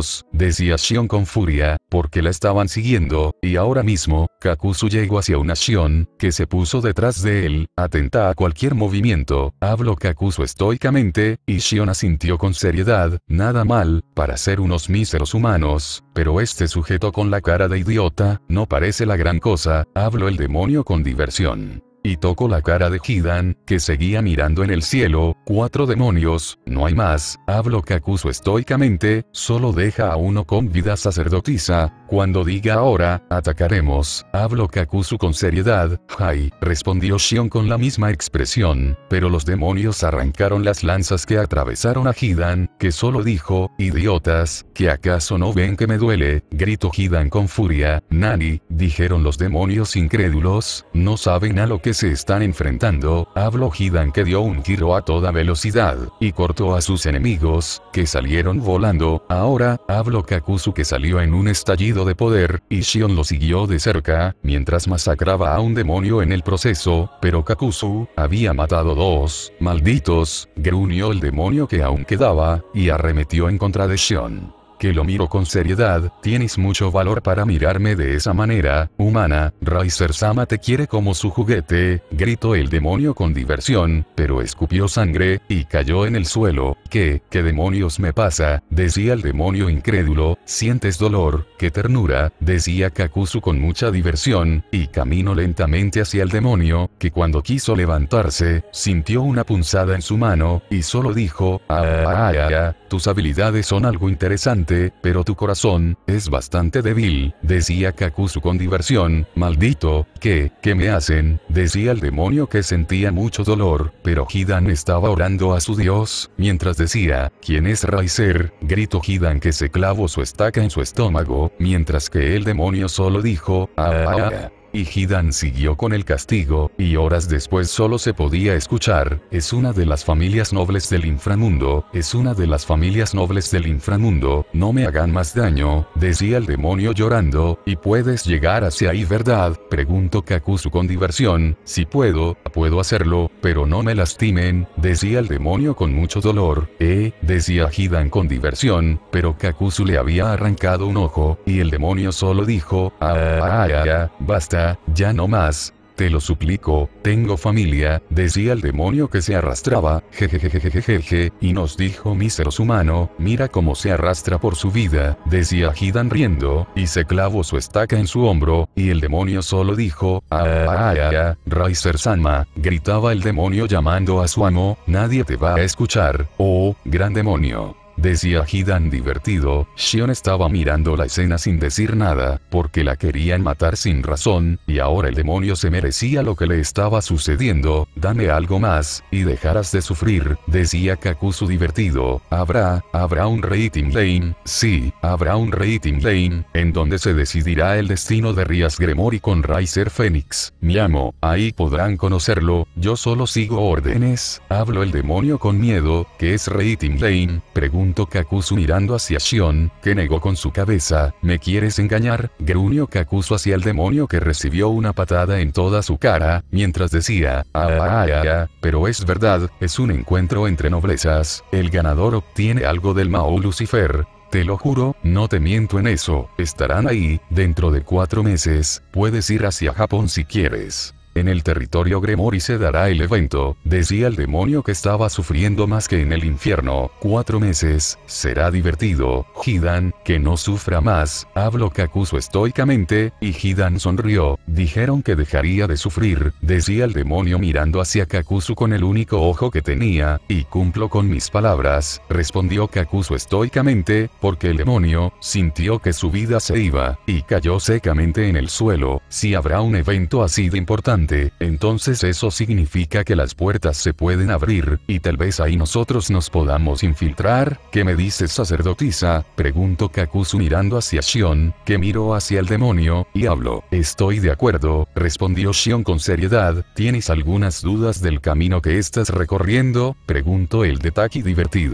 A: decía Shion con furia, porque la estaban siguiendo, y ahora mismo, Kakuzu llegó hacia una Shion, que se puso detrás de él, atenta a cualquier movimiento. Habló Kakuzu estoicamente, y Shion asintió con seriedad, nada mal, para ser unos míseros humanos, pero este sujeto con la cara de idiota, no parece la gran cosa, habló el demonio con diversión. Y tocó la cara de Hidan, que seguía mirando en el cielo. Cuatro demonios, no hay más, habló Kakuzu estoicamente, solo deja a uno con vida sacerdotisa. Cuando diga ahora, atacaremos, habló Kakuzu con seriedad. Hai, respondió Shion con la misma expresión, pero los demonios arrancaron las lanzas que atravesaron a Hidan, que solo dijo, idiotas, ¿que acaso no ven que me duele? Gritó Hidan con furia. Nani, dijeron los demonios incrédulos, no saben a lo que se están enfrentando, habló Hidan, que dio un giro a toda velocidad, y cortó a sus enemigos, que salieron volando. Ahora, habló Kakuzu, que salió en un estallido de poder, y Shion lo siguió de cerca, mientras masacraba a un demonio en el proceso, pero Kakuzu había matado dos, malditos, gruñó el demonio que aún quedaba, y arremetió en contra de Shion. Que lo miro con seriedad, tienes mucho valor para mirarme de esa manera, humana, Riser-sama te quiere como su juguete, gritó el demonio con diversión, pero escupió sangre, y cayó en el suelo. ¿Qué, qué demonios me pasa? Decía el demonio incrédulo. ¿Sientes dolor? ¡Qué ternura!, decía Kakuzu con mucha diversión, y caminó lentamente hacia el demonio, que cuando quiso levantarse, sintió una punzada en su mano, y solo dijo, ah, ah, ah, ah, tus habilidades son algo interesante, pero tu corazón es bastante débil, decía Kakuzu con diversión. Maldito, ¿qué, qué me hacen? Decía el demonio, que sentía mucho dolor, pero Hidan estaba orando a su dios, mientras decía, ¿quién es Riser? Gritó Hidan, que se clavó su estaca en su estómago, mientras que el demonio solo dijo, ah, ah, ah. Y Hidan siguió con el castigo, y horas después solo se podía escuchar, es una de las familias nobles del inframundo, es una de las familias nobles del inframundo, no me hagan más daño, decía el demonio llorando. ¿Y puedes llegar hacia ahí, verdad? Preguntó Kakuzu con diversión. Si puedo, puedo hacerlo, pero no me lastimen, decía el demonio con mucho dolor. Eh, decía Hidan con diversión, pero Kakuzu le había arrancado un ojo, y el demonio solo dijo, ah, ah, ah, ah, basta. Ya no más, te lo suplico, tengo familia, decía el demonio, que se arrastraba, jejejejejeje, y nos dijo míseros humano, mira cómo se arrastra por su vida, decía Hidan riendo, y se clavó su estaca en su hombro, y el demonio solo dijo, ah, ah, ah, ah, Riser-sama, gritaba el demonio llamando a su amo, nadie te va a escuchar, oh, gran demonio. Decía Hidan divertido. Shion estaba mirando la escena sin decir nada, porque la querían matar sin razón, y ahora el demonio se merecía lo que le estaba sucediendo. Dame algo más, y dejarás de sufrir, decía Kakuzu divertido. Habrá, habrá un Rating Lane, sí, habrá un Rating Lane, en donde se decidirá el destino de Rias Gremory con Riser Phoenix. Mi amo, ahí podrán conocerlo, yo solo sigo órdenes, habló el demonio con miedo. ¿Qué es Rating Lane? Preguntó Kakuzu mirando hacia Shion, que negó con su cabeza. ¿Me quieres engañar? Gruñó Kakuzu hacia el demonio, que recibió una patada en toda su cara, mientras decía, ah, ah, ah, ah, pero es verdad, es un encuentro entre noblezas, el ganador obtiene algo del Mao Lucifer. Te lo juro, no te miento en eso, estarán ahí, dentro de cuatro meses, puedes ir hacia Japón si quieres. En el territorio Gremory se dará el evento, decía el demonio, que estaba sufriendo más que en el infierno. Cuatro meses, será divertido. Hidan, que no sufra más, habló Kakuzu estoicamente, y Hidan sonrió. Dijeron que dejaría de sufrir, decía el demonio mirando hacia Kakuzu con el único ojo que tenía, y cumplo con mis palabras, respondió Kakuzu estoicamente, porque el demonio sintió que su vida se iba, y cayó secamente en el suelo. Si habrá un evento así de importante, entonces eso significa que las puertas se pueden abrir, y tal vez ahí nosotros nos podamos infiltrar. ¿Qué me dices, sacerdotisa? Preguntó Kakuzu mirando hacia Shion, que miró hacia el demonio, y habló. Estoy de acuerdo, respondió Shion con seriedad. ¿Tienes algunas dudas del camino que estás recorriendo? Preguntó el de Taki divertido.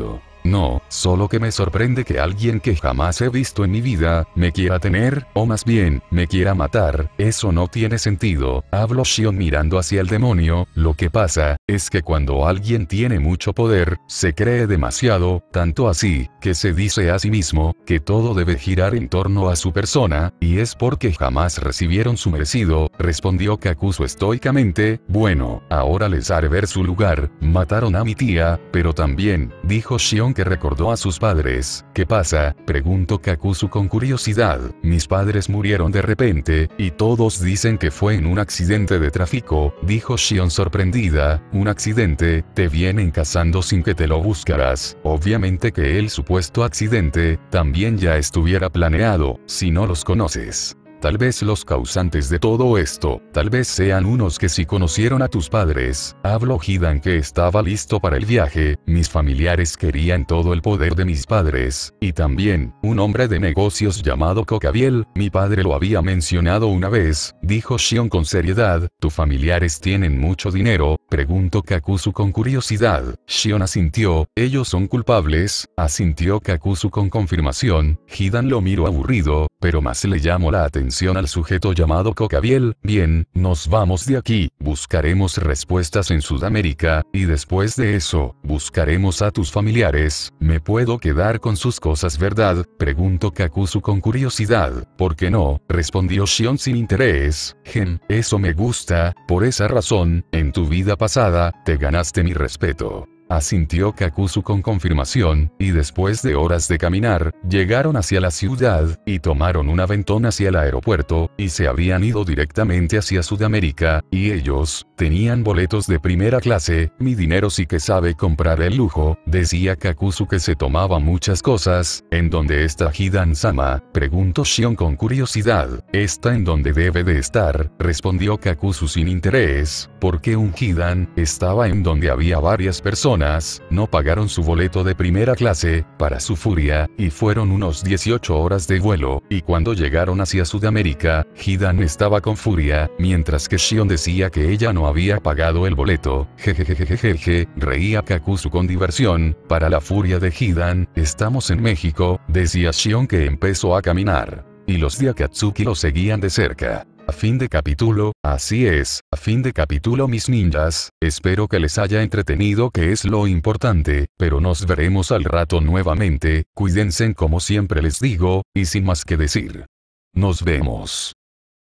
A: No, solo que me sorprende que alguien que jamás he visto en mi vida, me quiera tener, o más bien, me quiera matar, eso no tiene sentido, habló Shion mirando hacia el demonio, lo que pasa, es que cuando alguien tiene mucho poder, se cree demasiado, tanto así, que se dice a sí mismo, que todo debe girar en torno a su persona, y es porque jamás recibieron su merecido, respondió Kakuzu estoicamente, bueno, ahora les haré ver su lugar, mataron a mi tía, pero también, dijo Shion que recordó a sus padres. ¿Qué pasa?, preguntó Kakuzu con curiosidad. Mis padres murieron de repente, y todos dicen que fue en un accidente de tráfico, dijo Shion sorprendida. Un accidente, te vienen cazando sin que te lo buscaras. Obviamente que el supuesto accidente, también ya estuviera planeado, si no los conoces. Tal vez los causantes de todo esto, tal vez sean unos que sí conocieron a tus padres. Habló Hidan que estaba listo para el viaje, mis familiares querían todo el poder de mis padres, y también, un hombre de negocios llamado Kokabiel, mi padre lo había mencionado una vez, dijo Shion con seriedad, ¿tus familiares tienen mucho dinero?, preguntó Kakuzu con curiosidad. Shion asintió, ellos son culpables, asintió Kakuzu con confirmación. Hidan lo miró aburrido, pero más le llamó la atención al sujeto llamado Kokabiel. Bien, nos vamos de aquí, buscaremos respuestas en Sudamérica, y después de eso, buscaremos a tus familiares. ¿Me puedo quedar con sus cosas, verdad?, preguntó Kakuzu con curiosidad. ¿Por qué no?, respondió Shion sin interés. Gen, eso me gusta, por esa razón, en tu vida pasada, te ganaste mi respeto. Asintió Kakuzu con confirmación, y después de horas de caminar, llegaron hacia la ciudad, y tomaron un aventón hacia el aeropuerto, y se habían ido directamente hacia Sudamérica, y ellos, tenían boletos de primera clase. Mi dinero sí que sabe comprar el lujo, decía Kakuzu que se tomaba muchas cosas. ¿En dónde está Hidan-sama?, preguntó Shion con curiosidad. Está en donde debe de estar, respondió Kakuzu sin interés, porque un Hidan, estaba en donde había varias personas, no pagaron su boleto de primera clase, para su furia, y fueron unos dieciocho horas de vuelo, y cuando llegaron hacia Sudamérica, Hidan estaba con furia, mientras que Shion decía que ella no había pagado el boleto. Jejejejejeje, reía Kakuzu con diversión. Para la furia de Hidan, estamos en México, decía Shion que empezó a caminar. Y los de Akatsuki lo seguían de cerca. A fin de capítulo, así es, a fin de capítulo mis ninjas, espero que les haya entretenido, que es lo importante, pero nos veremos al rato nuevamente, cuídense como siempre les digo, y sin más que decir. Nos vemos.